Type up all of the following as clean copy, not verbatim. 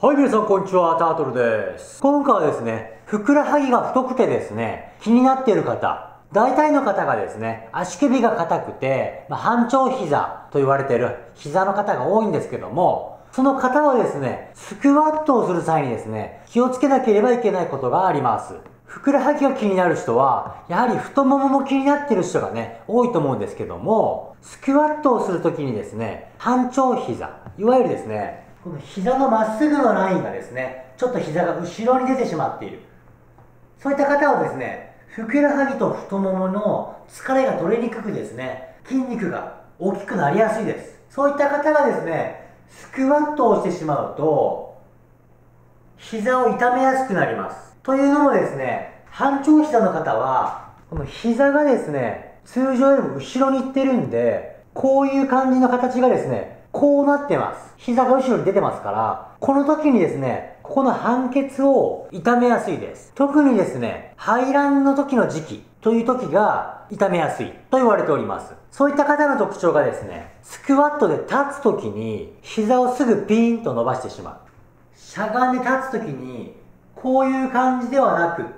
はい、皆さんこんにちは、タートルです。今回はですね、ふくらはぎが太くてですね、気になっている方、大体の方がですね、足首が硬くて、半長膝と言われている膝の方が多いんですけども、その方はですね、スクワットをする際にですね、気をつけなければいけないことがあります。ふくらはぎが気になる人は、やはり太ももも気になっている人がね、多いと思うんですけども、スクワットをするときにですね、半長膝、いわゆるですね、この膝のまっすぐのラインがですね、ちょっと膝が後ろに出てしまっている。そういった方はですね、ふくらはぎと太ももの疲れが取れにくくですね、筋肉が大きくなりやすいです。そういった方がですね、スクワットをしてしまうと、膝を痛めやすくなります。というのもですね、半長膝の方は、この膝がですね、通常よりも後ろに行ってるんで、こういう感じの形がですね、こうなってます。膝が後ろに出てますから、この時にですね、ここの半血を痛めやすいです。特にですね、排卵の時の時期という時が痛めやすいと言われております。そういった方の特徴がですね、スクワットで立つ時に膝をすぐピーンと伸ばしてしまう。しゃがんで立つ時にこういう感じではなくって、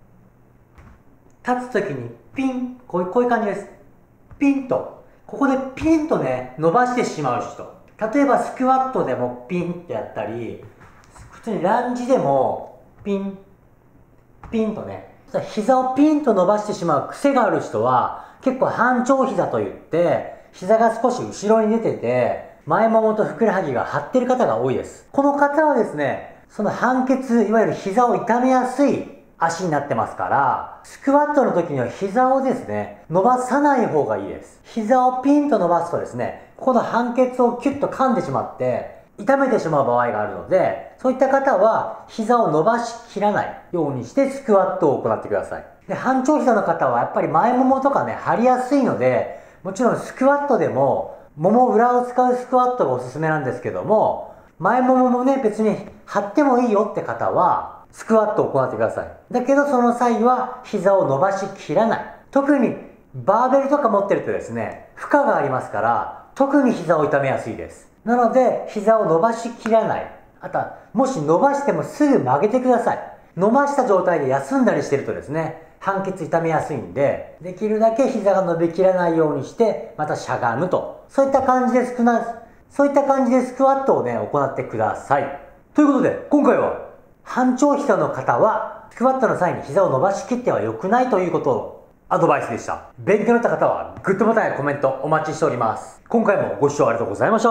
立つ時にピン、こういう感じです。ピンと。ここでピンとね、伸ばしてしまう人。例えばスクワットでもピンってやったり、普通にランジでもピン、ピンとね、膝をピンと伸ばしてしまう癖がある人は、結構半長膝といって、膝が少し後ろに出てて、前ももとふくらはぎが張ってる方が多いです。この方はですね、その半血、いわゆる膝を痛めやすい足になってますから、スクワットの時には膝をですね、伸ばさない方がいいです。膝をピンと伸ばすとですね、ここの半血をキュッと噛んでしまって、痛めてしまう場合があるので、そういった方は膝を伸ばしきらないようにしてスクワットを行ってください。で、半長膝の方はやっぱり前ももとかね、張りやすいので、もちろんスクワットでも、もも裏を使うスクワットがおすすめなんですけども、前もももね、別に張ってもいいよって方は、スクワットを行ってください。だけどその際は膝を伸ばしきらない。特にバーベルとか持ってるとですね、負荷がありますから、特に膝を痛めやすいです。なので、膝を伸ばしきらない。あとは、もし伸ばしてもすぐ曲げてください。伸ばした状態で休んだりしてるとですね、半血痛めやすいんで、できるだけ膝が伸びきらないようにして、またしゃがむと。そういった感じでスクワットをね、行ってください。ということで、今回は、半長膝の方は、スクワットの際に膝を伸ばしきっては良くないということをアドバイスでした。勉強になった方は、グッドボタンやコメントお待ちしております。今回もご視聴ありがとうございました。